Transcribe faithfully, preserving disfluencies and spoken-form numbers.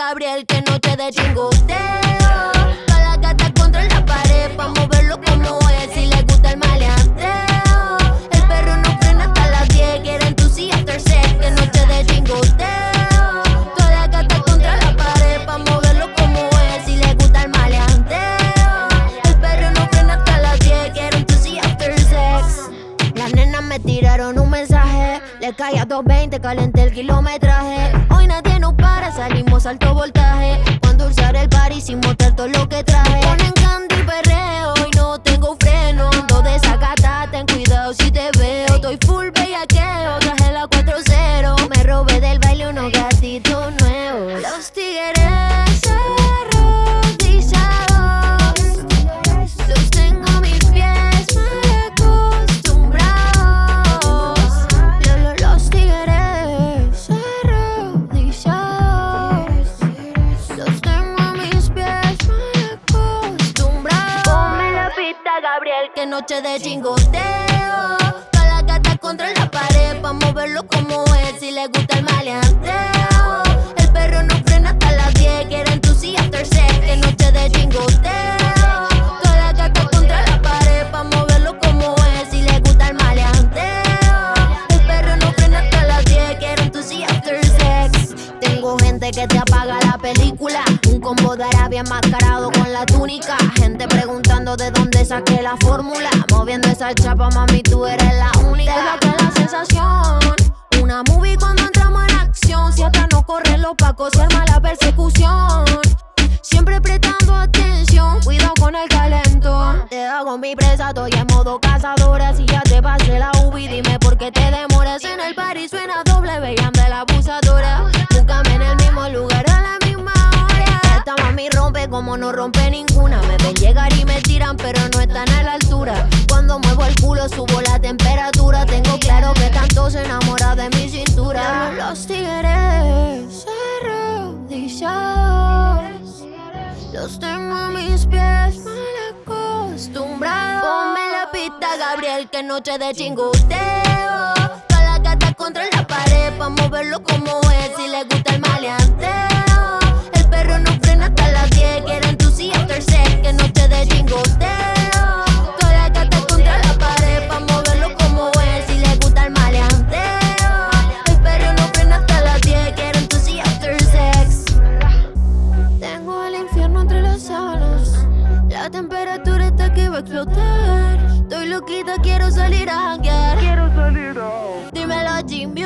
Gabriel, que noche de chingoteo. Toda la gata contra la pared pa' moverlo como es. Si le gusta el maleanteo. El perro no frena hasta las diez. Quiere entusi after sex, que noche de chingoteo. Toda la gata contra la pared pa' moverlo como es. Si le gusta el maleanteo. El perro no frena hasta las diez. Quiere entusi after sex. Las nenas me tiraron un mensaje. Le caí a doscientos veinte, calenté el kilometraje. Hoy nadie nos para, salimos alto voltaje. Cuando usar el party sin mostrar todo lo que traje. Ponen candy y perreo y no tengo freno. Ando desacatada, ten cuidado si te veo. Estoy full bellaqueo, traje la cuatro cero. Me robé del baile unos gatitos nuevos. Los tigres arrodillados, los tengo a mis pies mal acostumbrados. Los, los tigres arrodillados, los tengo a mis pies mal acostumbrados. Ponme la pista, Gabriel, que noche de chingoteo. Toda la gata contra la pared pa' moverlo como es. Si le gusta el maleanteo. El perro no frena hasta las diez. Quiere entusi after sex, que noche de chingoteo. Toda la gata contra la pared pa' moverlo como es. Si le gusta el maleanteo. El perro no frena hasta las diez. Quiere entusi after sex. Tengo gente que te apaga la película. Un combo de Arabia enmascarado con la túnica. Gente preguntando de dónde saqué la fórmula. Moviendo esa chapa, mami, tú eres la única. Deja que la sensación. Una movie cuando entramos en acción. Si hasta no corren los pacos, se arma la persecución. Siempre prestando atención, cuidado con el calentón. Te hago mi presa, estoy en modo cazadora. Si ya te pasé la U B I, dime por qué te demoras. En el party suena doble, vean de la abusadora. Búscame en el mismo lugar a la misma hora. Esta mami rompe como no rompe ninguna. Me ven llegar y me tiran, pero no están a la altura. Cuando muevo el culo subo la temperatura. Tengo claro que tanto se enamora de mi cintura. Los, los tigres arrodillados, los tengo a mis pies mal acostumbrados. Ponme la pista, Gabriel, que noche de chingoteo. Toda la gata contra la pared pa' moverlo como es. Si le gusta el maleanteo. El perro no frena hasta las diez. Quiere entusi after sex, que noche de chingoteo. Toda la gata contra la pared pa' moverlo como es. Si le gusta el maleanteo. El perro no frena hasta las diez. Quiere entusi after sex. Tengo el infierno entre las sábanas. La temperatura está que va a explotar. Estoy loquita, quiero salir a janguear. Quiero salir a... Dímelo, Jimmy.